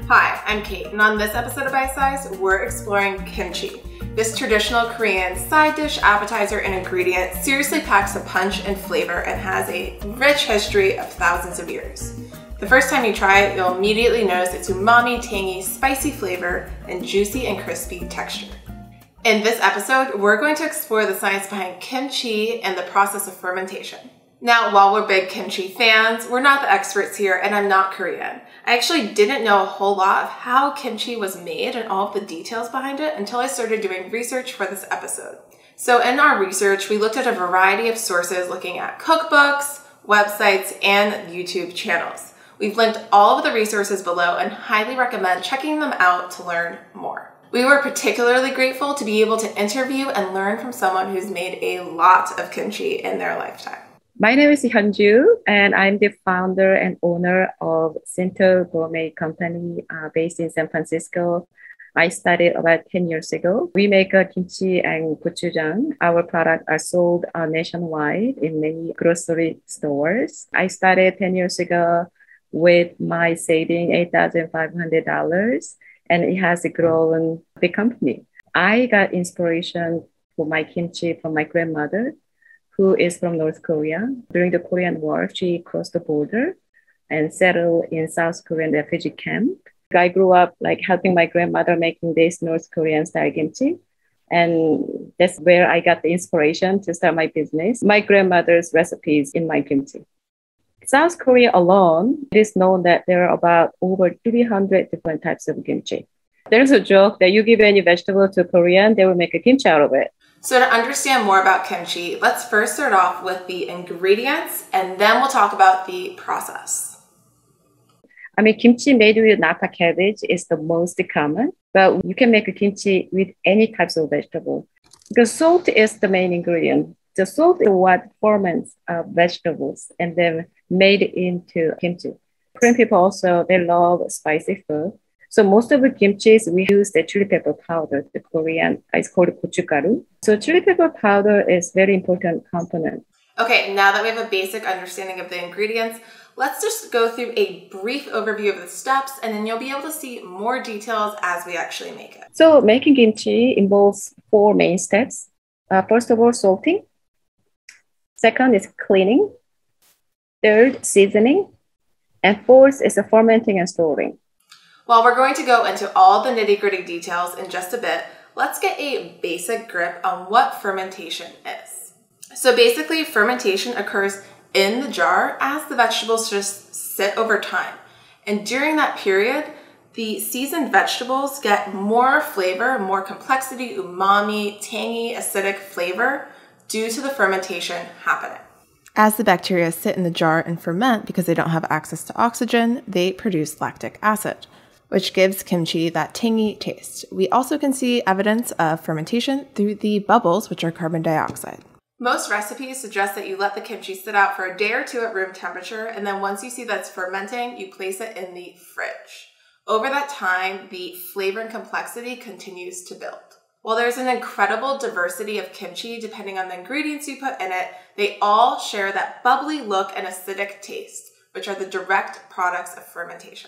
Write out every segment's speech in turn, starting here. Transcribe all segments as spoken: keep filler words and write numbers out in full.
Hi, I'm Kate, and on this episode of Bite Scized, we're exploring kimchi. This traditional Korean side dish, appetizer, and ingredient seriously packs a punch and flavor and has a rich history of thousands of years. The first time you try it, you'll immediately notice its umami, tangy, spicy flavor and juicy and crispy texture. In this episode, we're going to explore the science behind kimchi and the process of fermentation. Now, while we're big kimchi fans, we're not the experts here, and I'm not Korean. I actually didn't know a whole lot of how kimchi was made and all of the details behind it until I started doing research for this episode. So in our research, we looked at a variety of sources looking at cookbooks, websites, and YouTube channels. We've linked all of the resources below and highly recommend checking them out to learn more. We were particularly grateful to be able to interview and learn from someone who's made a lot of kimchi in their lifetime. My name is Hyunjoo, and I'm the founder and owner of Sinto Gourmet company uh, based in San Francisco. I started about ten years ago. We make a kimchi and gochujang. Our products are sold uh, nationwide in many grocery stores. I started ten years ago with my saving eight thousand five hundred dollars, and it has grown the company. I got inspiration for my kimchi from my grandmother, who is from North Korea. During the Korean War, she crossed the border and settled in South Korean refugee camp. I grew up like helping my grandmother making this North Korean style kimchi. And that's where I got the inspiration to start my business. My grandmother's recipes in my kimchi. South Korea alone, it is known that there are about over three hundred different types of kimchi. There's a joke that you give any vegetable to Korean, they will make a kimchi out of it. So to understand more about kimchi, let's first start off with the ingredients, and then we'll talk about the process. I mean, kimchi made with napa cabbage is the most common, but you can make a kimchi with any types of vegetable. Because salt is the main ingredient. The salt is what ferments uh, vegetables and then made into kimchi. Korean people also, they love spicy food. So most of the kimchis, we use the chili pepper powder, the Korean, it's called gochugaru. So chili pepper powder is very important component. Okay, now that we have a basic understanding of the ingredients, let's just go through a brief overview of the steps, and then you'll be able to see more details as we actually make it. So making kimchi involves four main steps. Uh, first of all, salting. Second is cleaning. Third, seasoning. And fourth is the fermenting and storing. While we're going to go into all the nitty-gritty details in just a bit, let's get a basic grip on what fermentation is. So basically, fermentation occurs in the jar as the vegetables just sit over time. And during that period, the seasoned vegetables get more flavor, more complexity, umami, tangy, acidic flavor due to the fermentation happening. As the bacteria sit in the jar and ferment because they don't have access to oxygen, they produce lactic acid, which gives kimchi that tangy taste. We also can see evidence of fermentation through the bubbles, which are carbon dioxide. Most recipes suggest that you let the kimchi sit out for a day or two at room temperature, and then once you see that's fermenting, you place it in the fridge. Over that time, the flavor and complexity continues to build. While there's an incredible diversity of kimchi depending on the ingredients you put in it, they all share that bubbly look and acidic taste, which are the direct products of fermentation.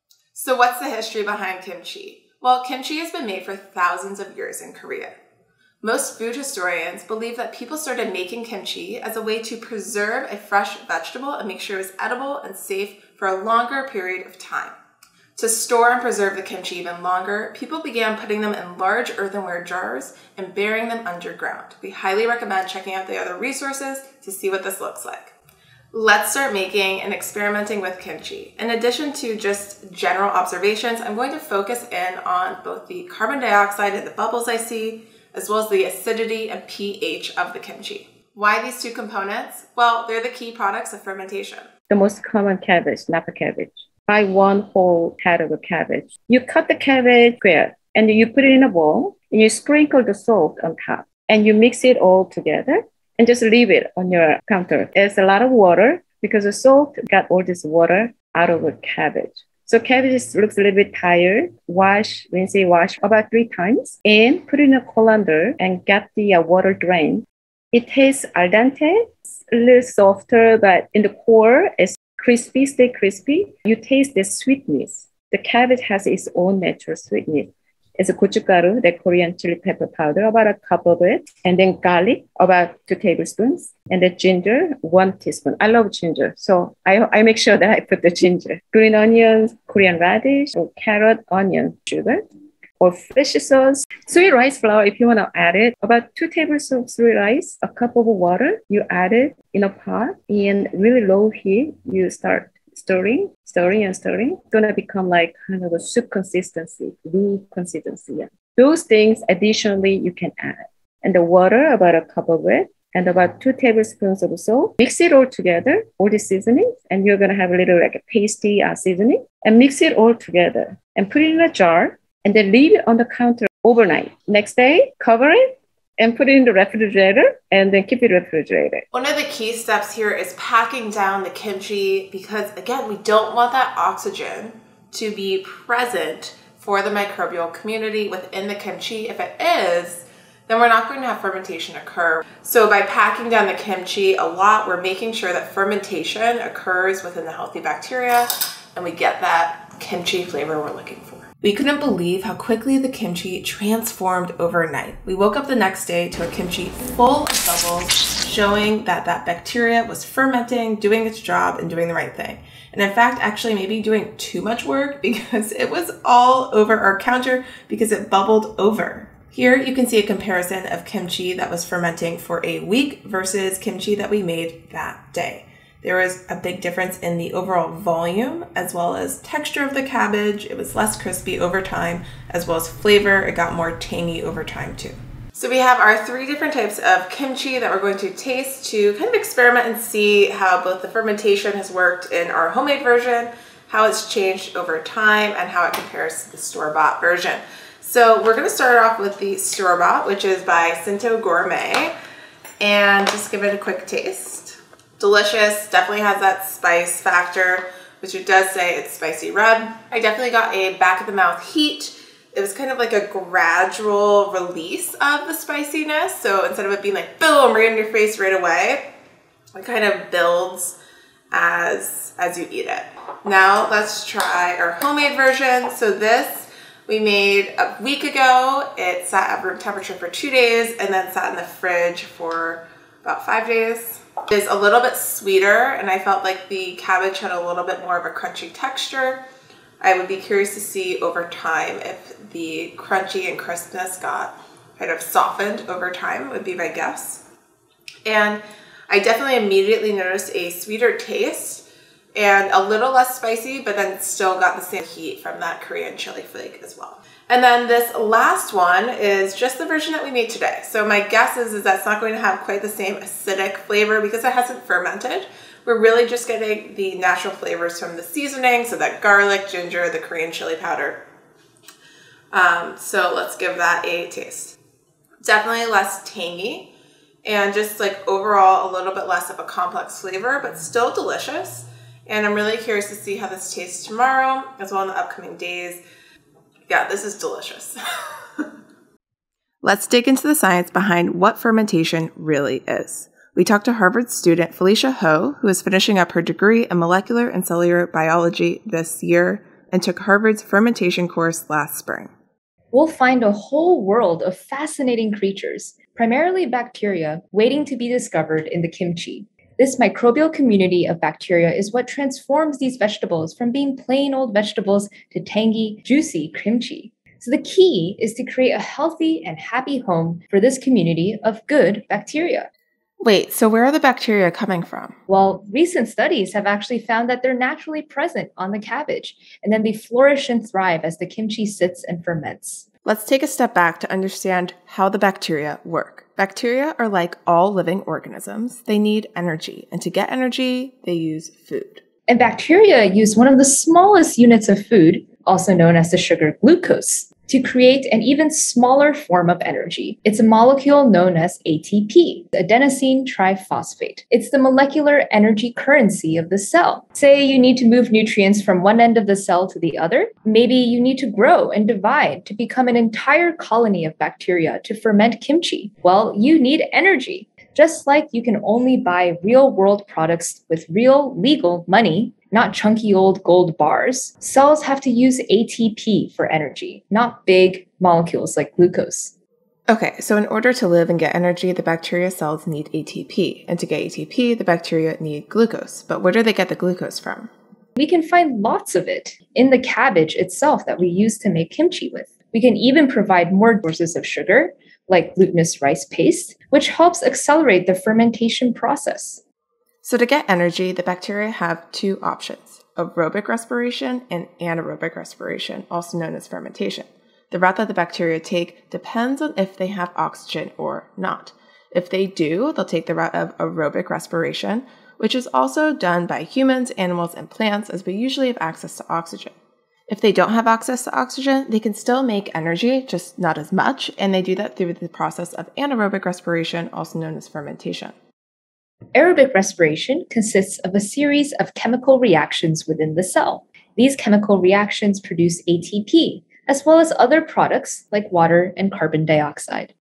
So what's the history behind kimchi? Well, kimchi has been made for thousands of years in Korea. Most food historians believe that people started making kimchi as a way to preserve a fresh vegetable and make sure it was edible and safe for a longer period of time. To store and preserve the kimchi even longer, people began putting them in large earthenware jars and burying them underground. We highly recommend checking out the other resources to see what this looks like. Let's start making and experimenting with kimchi. In addition to just general observations, I'm going to focus in on both the carbon dioxide and the bubbles I see, as well as the acidity and pH of the kimchi. Why these two components? Well, they're the key products of fermentation. The most common cabbage, napa cabbage. Buy one whole head of a cabbage. You cut the cabbage square and you put it in a bowl and you sprinkle the salt on top and you mix it all together and just leave it on your counter. There's a lot of water because the salt got all this water out of a cabbage. So cabbage looks a little bit tired. Wash, rinse it, wash about three times and put it in a colander and get the uh, water drained. It tastes al dente, a little softer, but in the core, it's crispy, stay crispy. You taste the sweetness The cabbage has its own natural sweetness. It's a gochugaru, the Korean chili pepper powder, about a cup of it, and then garlic, about two tablespoons, and the ginger, one teaspoon. I love ginger, so I, I make sure that I put the ginger. Green onions, Korean radish, or carrot, onion, sugar, or fish sauce. Sweet rice flour, if you want to add it, about two tablespoons of sweet rice, a cup of water, you add it in a pot, in really low heat, you start stirring, stirring and stirring. It's going to become like kind of a soup consistency, roux consistency. Yeah. Those things additionally you can add. And the water, about a cup of it, and about two tablespoons of salt. Mix it all together, all the seasonings, and you're going to have a little like a pasty uh, seasoning, and mix it all together and put it in a jar, and then leave it on the counter overnight. Next day, cover it, and put it in the refrigerator, and then keep it refrigerated. One of the key steps here is packing down the kimchi because, again, we don't want that oxygen to be present for the microbial community within the kimchi. If it is, then we're not going to have fermentation occur. So by packing down the kimchi a lot, we're making sure that fermentation occurs within the healthy bacteria and we get that kimchi flavor we're looking for. We couldn't believe how quickly the kimchi transformed overnight. We woke up the next day to a kimchi full of bubbles, showing that that bacteria was fermenting, doing its job, and doing the right thing. And in fact, actually maybe doing too much work because it was all over our counter because it bubbled over. Here you can see a comparison of kimchi that was fermenting for a week versus kimchi that we made that day. There was a big difference in the overall volume as well as texture of the cabbage. It was less crispy over time, as well as flavor. It got more tangy over time too. So we have our three different types of kimchi that we're going to taste to kind of experiment and see how both the fermentation has worked in our homemade version, how it's changed over time, and how it compares to the store-bought version. So we're going to start off with the store-bought, which is by Sinto Gourmet, and just give it a quick taste. Delicious, definitely has that spice factor, which it does say it's spicy red. I definitely got a back of the mouth heat. It was kind of like a gradual release of the spiciness. So instead of it being like boom, right in your face right away, it kind of builds as, as you eat it. Now let's try our homemade version. So this we made a week ago. It sat at room temperature for two days and then sat in the fridge for about five days. It is a little bit sweeter, and I felt like the cabbage had a little bit more of a crunchy texture. I would be curious to see over time if the crunchy and crispness got kind of softened over time, would be my guess. And I definitely immediately noticed a sweeter taste and a little less spicy, but then still got the same heat from that Korean chili flake as well. And then this last one is just the version that we made today. So my guess is, is that's not going to have quite the same acidic flavor because it hasn't fermented. We're really just getting the natural flavors from the seasoning, so that garlic, ginger, the Korean chili powder. Um, so let's give that a taste. Definitely less tangy and just like overall a little bit less of a complex flavor, but still delicious. And I'm really curious to see how this tastes tomorrow as well in the upcoming days. Yeah, this is delicious. Let's dig into the science behind what fermentation really is. We talked to Harvard student Felicia Ho, who is finishing up her degree in molecular and cellular biology this year and took Harvard's fermentation course last spring. We'll find a whole world of fascinating creatures, primarily bacteria, waiting to be discovered in the kimchi. This microbial community of bacteria is what transforms these vegetables from being plain old vegetables to tangy, juicy kimchi. So the key is to create a healthy and happy home for this community of good bacteria. Wait, so where are the bacteria coming from? Well, recent studies have actually found that they're naturally present on the cabbage, and then they flourish and thrive as the kimchi sits and ferments. Let's take a step back to understand how the bacteria work. Bacteria are like all living organisms. They need energy, and to get energy, they use food. And bacteria use one of the smallest units of food, also known as the sugar glucose, to create an even smaller form of energy. It's a molecule known as A T P, adenosine triphosphate. It's the molecular energy currency of the cell. Say you need to move nutrients from one end of the cell to the other. Maybe you need to grow and divide to become an entire colony of bacteria to ferment kimchi. Well, you need energy. Just like you can only buy real-world products with real legal money, not chunky old gold bars. Cells have to use A T P for energy, not big molecules like glucose. Okay, so in order to live and get energy, the bacteria cells need A T P. And to get A T P, the bacteria need glucose. But where do they get the glucose from? We can find lots of it in the cabbage itself that we use to make kimchi with. We can even provide more sources of sugar, like glutinous rice paste, which helps accelerate the fermentation process. So to get energy, the bacteria have two options, aerobic respiration and anaerobic respiration, also known as fermentation. The route that the bacteria take depends on if they have oxygen or not. If they do, they'll take the route of aerobic respiration, which is also done by humans, animals, and plants, as we usually have access to oxygen. If they don't have access to oxygen, they can still make energy, just not as much, and they do that through the process of anaerobic respiration, also known as fermentation. Aerobic respiration consists of a series of chemical reactions within the cell. These chemical reactions produce A T P, as well as other products like water and carbon dioxide.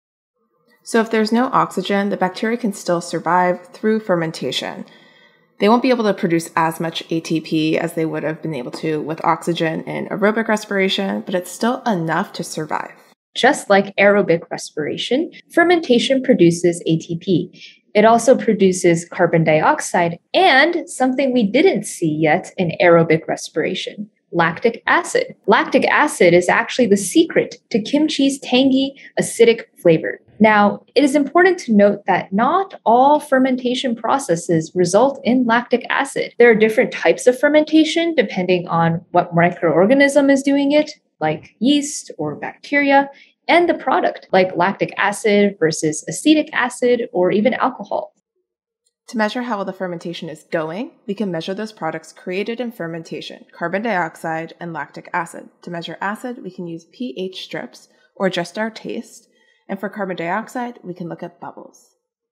So if there's no oxygen, the bacteria can still survive through fermentation. They won't be able to produce as much A T P as they would have been able to with oxygen in aerobic respiration, but it's still enough to survive. Just like aerobic respiration, fermentation produces A T P. It also produces carbon dioxide and something we didn't see yet in aerobic respiration, lactic acid. Lactic acid is actually the secret to kimchi's tangy, acidic flavor. Now, it is important to note that not all fermentation processes result in lactic acid. There are different types of fermentation depending on what microorganism is doing it, like yeast or bacteria, and the product, like lactic acid versus acetic acid or even alcohol. To measure how well the fermentation is going, we can measure those products created in fermentation, carbon dioxide and lactic acid. To measure acid, we can use pH strips or just our taste. And for carbon dioxide, we can look at bubbles.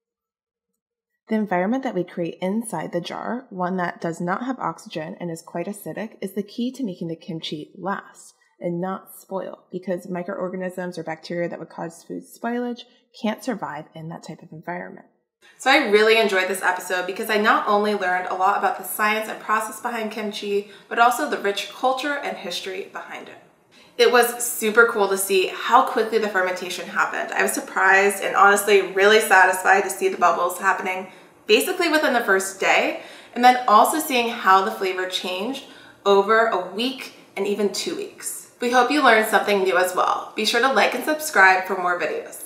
The environment that we create inside the jar, one that does not have oxygen and is quite acidic, is the key to making the kimchi last and not spoil, because microorganisms or bacteria that would cause food spoilage can't survive in that type of environment. So I really enjoyed this episode because I not only learned a lot about the science and process behind kimchi, but also the rich culture and history behind it. It was super cool to see how quickly the fermentation happened. I was surprised and honestly really satisfied to see the bubbles happening basically within the first day, and then also seeing how the flavor changed over a week and even two weeks. We hope you learned something new as well. Be sure to like and subscribe for more videos.